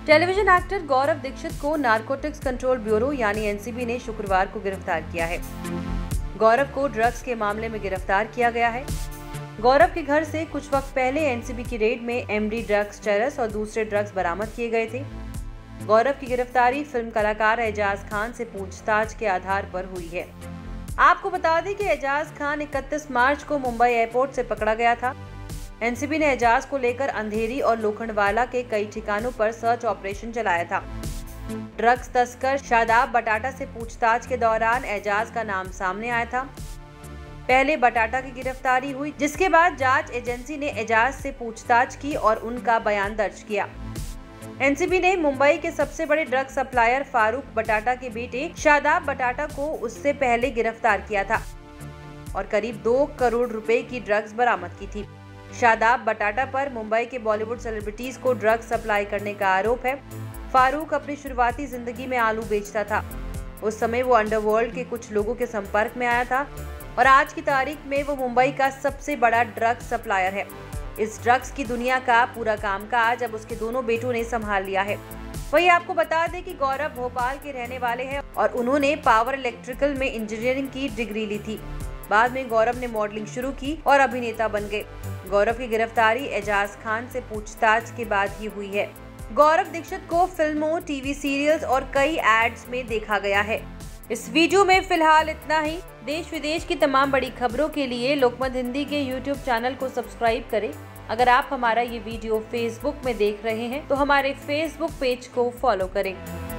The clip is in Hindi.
टेलीविजन एक्टर गौरव दीक्षित को नारकोटिक्स कंट्रोल ब्यूरो यानी एनसीबी ने शुक्रवार को गिरफ्तार किया है। गौरव को ड्रग्स के मामले में गिरफ्तार किया गया है। गौरव के घर से कुछ वक्त पहले एनसीबी की रेड में एमडी ड्रग्स, चरस और दूसरे ड्रग्स बरामद किए गए थे। गौरव की गिरफ्तारी फिल्म कलाकार एजाज खान से पूछताछ के आधार पर हुई है। आपको बता दें कि एजाज खान 31 मार्च को मुंबई एयरपोर्ट से पकड़ा गया था। एनसीबी ने एजाज को लेकर अंधेरी और लोखंडवाला के कई ठिकानों पर सर्च ऑपरेशन चलाया था। ड्रग्स तस्कर शादाब बटाटा से पूछताछ के दौरान एजाज का नाम सामने आया था। पहले बटाटा की गिरफ्तारी हुई, जिसके बाद जांच एजेंसी ने एजाज से पूछताछ की और उनका बयान दर्ज किया। एनसीबी ने मुंबई के सबसे बड़े ड्रग सप्लायर फारूक बटाटा के बेटे शादाब बटाटा को उससे पहले गिरफ्तार किया था और करीब 2 करोड़ रुपए की ड्रग्स बरामद की थी। शादाब बटाटा पर मुंबई के बॉलीवुड सेलिब्रिटीज को ड्रग्स सप्लाई करने का आरोप है। फारूक अपनी शुरुआती जिंदगी में आलू बेचता था। उस समय वो अंडरवर्ल्ड के कुछ लोगों के संपर्क में आया था और आज की तारीख में वो मुंबई का सबसे बड़ा ड्रग्स सप्लायर है। इस ड्रग्स की दुनिया का पूरा कामकाज अब उसके दोनों बेटों ने संभाल लिया है। वही आपको बता दें कि गौरव भोपाल के रहने वाले हैं और उन्होंने पावर इलेक्ट्रिकल में इंजीनियरिंग की डिग्री ली थी। बाद में गौरव ने मॉडलिंग शुरू की और अभिनेता बन गए। गौरव की गिरफ्तारी एजाज खान से पूछताछ के बाद ही हुई है। गौरव दीक्षित को फिल्मों, टीवी सीरियल्स और कई एड्स में देखा गया है। इस वीडियो में फिलहाल इतना ही। देश विदेश की तमाम बड़ी खबरों के लिए लोकमत हिंदी के यूट्यूब चैनल को सब्सक्राइब करें। अगर आप हमारा ये वीडियो फेसबुक में देख रहे हैं तो हमारे फेसबुक पेज को फॉलो करें।